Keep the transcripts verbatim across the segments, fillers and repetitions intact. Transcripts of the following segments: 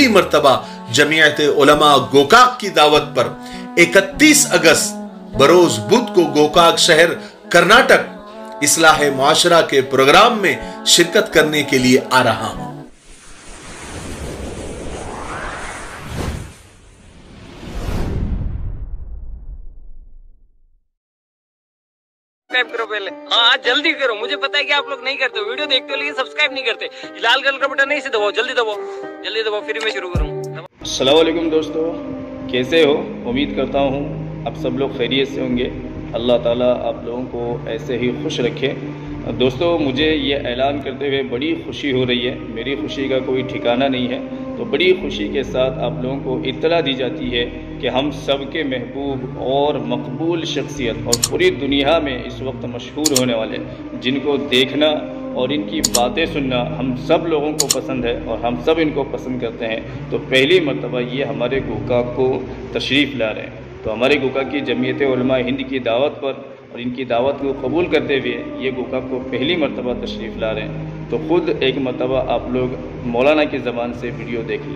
पहली मर्तबा जमीयत उलमा गोकाक की दावत पर इकतीस अगस्त बरोज बुध को गोकाक शहर कर्नाटक इस्लाह मुआशरा के प्रोग्राम में शिरकत करने के लिए आ रहा हूं। सब्सक्राइब करो पहले, हाँ जल्दी करो, मुझे पता है कि आप लोग नहीं करते हो, वीडियो देखते हो लेकिन सब्सक्राइब नहीं करते। लाल कलर का बटन नहीं से दबाओ, जल्दी दबाओ, जल्दी दबाओ, फिर मैं शुरू करूँ। अस्सलाम वालेकुम दोस्तों, कैसे हो? उम्मीद करता हूँ आप सब लोग खैरियत से होंगे। अल्लाह ताला आप लोगों को ऐसे ही खुश रखे। दोस्तों, मुझे ये ऐलान करते हुए बड़ी खुशी हो रही है, मेरी खुशी का कोई ठिकाना नहीं है। तो बड़ी खुशी के साथ आप लोगों को इत्तला दी जाती है कि हम सब के महबूब और मकबूल शख्सियत और पूरी दुनिया में इस वक्त मशहूर होने वाले, जिनको देखना और इनकी बातें सुनना हम सब लोगों को पसंद है और हम सब इनको पसंद करते हैं, तो पहली मरतबा ये हमारे गोकाक को तशरीफ़ ला रहे हैं। तो हमारे गोकाक की जमीयत उलमा हिंद की दावत पर और इनकी दावत को कबूल करते हुए ये गोकाक को पहली मरतबा तशरीफ़ ला रहे हैं। तो खुद एक मरतबा आप लोग मौलाना की ज़बान से वीडियो देख लें।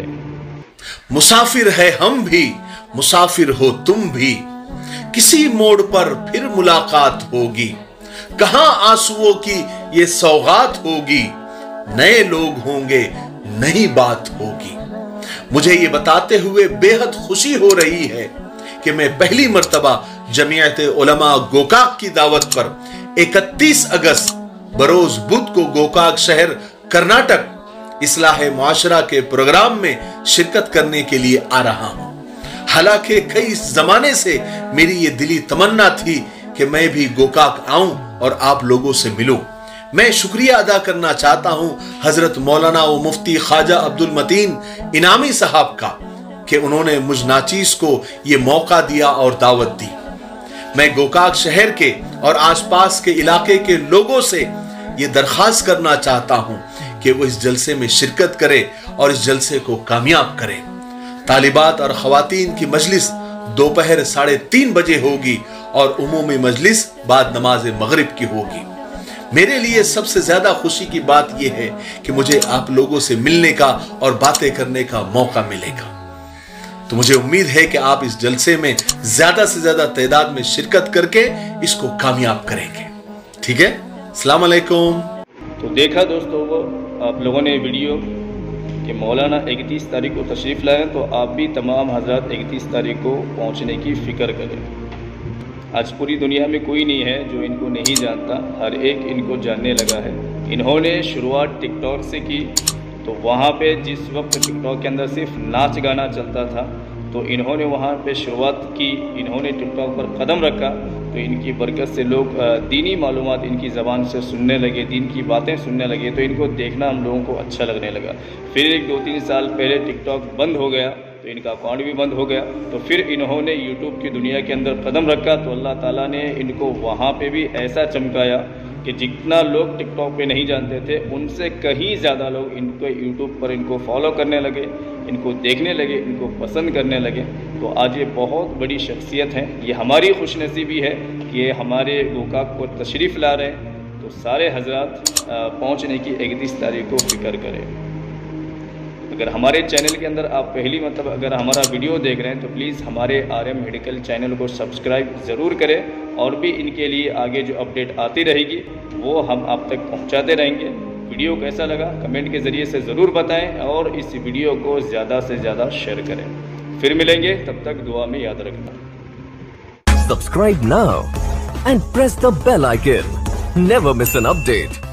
मुसाफिर है हम भी, मुसाफिर हो तुम भी, किसी मोड़ पर फिर मुलाकात होगी, कहां आंसुओं की ये सौगात होगी, नए लोग होंगे, नई बात होगी। मुझे ये बताते हुए बेहद खुशी हो रही है कि मैं पहली मर्तबा जमीयत उलमा गोकाक की दावत पर इकतीस अगस्त बरोज बुध को गोकाक शहर कर्नाटक इस्लाह मुआशरा के प्रोग्राम में शिरकत करने के लिए आ रहा हूं। हालांकि कई जमाने से मेरी ये दिली तमन्ना थी कि मैं भी गोकाक आऊं और आप लोगों से मिलूं। मैं शुक्रिया अदा करना चाहता हूं हजरत मौलाना व मुफ्ती ख्वाजा अब्दुल मतीन इनामी साहब का कि उन्होंने मुझ नाचीज को ये मौका दिया और दावत दी। मैं गोकाक शहर के और आसपास के इलाके के लोगों से ये दरख्वास्त करना चाहता हूं कि वो इस जलसे में शिरकत करें और इस जलसे को कामयाब करें। तालिबात और खवातीन की मजलिस दोपहर साढ़े तीन बजे होगी और उमूमी मजलिस बाद नमाज मगरिब की होगी। मेरे लिए सबसे ज्यादा खुशी की बात यह है कि मुझे आप लोगों से मिलने का और बातें करने का मौका मिलेगा। तो मुझे उम्मीद है कि आप इस जलसे में ज्यादा से ज्यादा तादाद में शिरकत करके इसको कामयाब करेंगे। ठीक है, अस्सलाम वालेकुम। तो देखा दोस्तों, वो आप लोगों ने वीडियो कि मौलाना इकतीस तारीख को तशरीफ़ लाए, तो आप भी तमाम हजरात इकतीस तारीख को पहुंचने की फ़िक्र करें। आज पूरी दुनिया में कोई नहीं है जो इनको नहीं जानता, हर एक इनको जानने लगा है। इन्होंने शुरुआत टिकटॉक से की, तो वहाँ पे जिस वक्त टिकटॉक के अंदर सिर्फ नाच गाना चलता था, तो इन्होंने वहाँ पे शुरुआत की, इन्होंने टिकटॉक पर कदम रखा, तो इनकी बरकत से लोग दीनी मालूमात इनकी ज़बान से सुनने लगे, दीन की बातें सुनने लगे, तो इनको देखना हम लोगों को अच्छा लगने लगा। फिर एक दो तीन साल पहले टिकटॉक बंद हो गया, तो इनका अकाउंट भी बंद हो गया। तो फिर इन्होंने यूट्यूब की दुनिया के अंदर कदम रखा, तो अल्लाह ताला ने इनको वहाँ पे भी ऐसा चमकाया कि जितना लोग टिकटॉक पे नहीं जानते थे, उनसे कहीं ज़्यादा लोग इनको यूट्यूब पर इनको फॉलो करने लगे, इनको देखने लगे, इनको पसंद करने लगे। तो आज ये बहुत बड़ी शख्सियत हैं। ये हमारी खुशनसीबी है कि ये हमारे गोकाक को तशरीफ़ ला रहे हैं। तो सारे हजरात पहुँचने की इकतीस तारीख को फ़िक्र करें। अगर हमारे चैनल के अंदर आप पहली मतलब अगर हमारा वीडियो देख रहे हैं, तो प्लीज़ हमारे आर एम मेडिकल चैनल को सब्सक्राइब ज़रूर करें, और भी इनके लिए आगे जो अपडेट आती रहेगी वो हम आप तक पहुंचाते रहेंगे। वीडियो कैसा लगा कमेंट के ज़रिए से ज़रूर बताएं, और इस वीडियो को ज़्यादा से ज़्यादा शेयर करें। फिर मिलेंगे, तब तक दुआ में याद रखना। Subscribe now and press the bell icon, never miss an update.